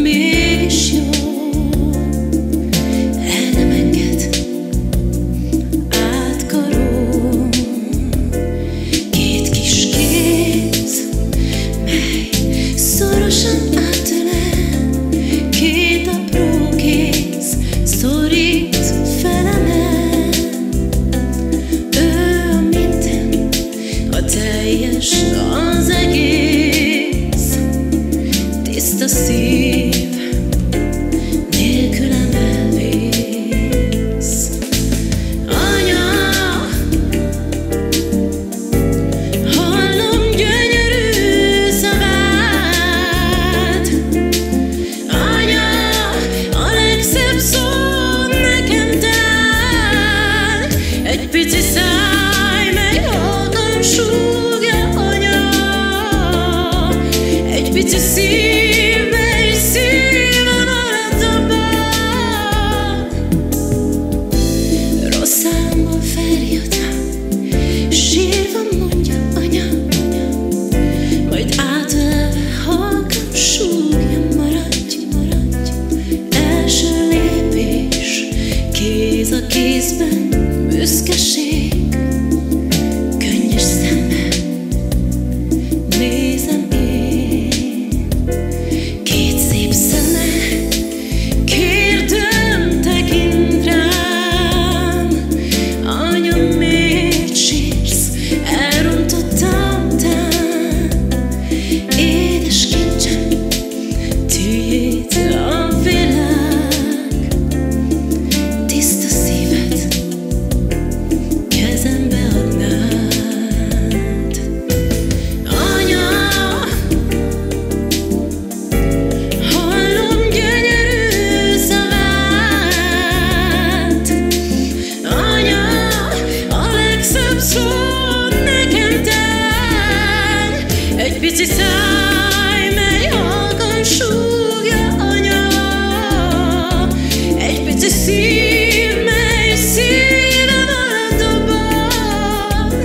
mégis jó. El nem enged, átkarol két kis kéz, mely szorosan átölel, két apró kéz szorít felemel. Ő a minden, a teljes, az egész, tiszta szív, nélkülem elvész. Anya, hallom gyönyörű szavát. Anya, a legszebb szó nekem tán. Egy pici száj, mely halkan súgja, anya. Egy pici szív, mely szíven arattabban. Rossz álomból feljött, sírva mondja, anya. Majd átölelve halkan súgja, maradj, maradj. Első lépés, kéz a kézben, büszkeség. Könnyes szemmel nézem én, két szép szeme, kérdőn tekint rám. Anya, miért sírsz? Elrontottam tán. Édes kincsem, tiéd a világ, tiszta szíved kezembe adnád. Anya, hallom gyönyörű szavát. Anya, a legszebb szó nekem tán. Egy pici száj, mely halkan súgja, anya. Egy pici szív, mely szíven arattabban.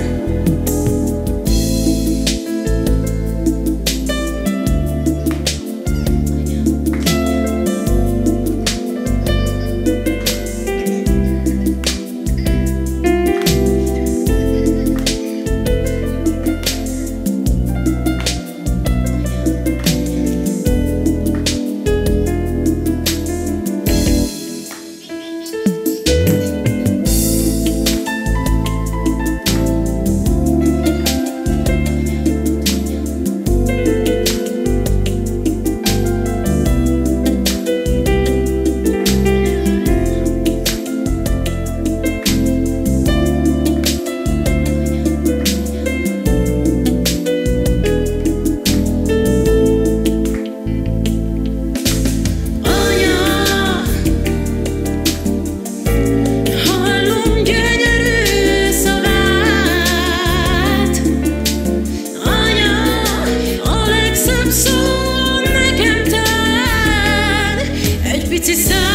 It's